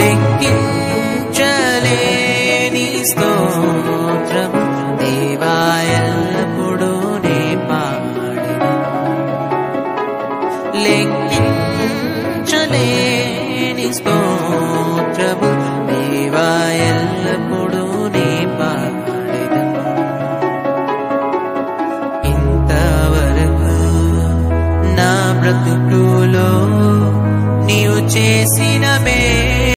లెక్కించలేని స్తోత్రము దేవా ఎల్లప్పుడూ నే పాడెదను లెక్కించలేని స్తోత్రము దేవా ఎల్లప్పుడూ నే పాడెదను ఇంతవరకు నా బ్రతుకులో నీవు చేసిన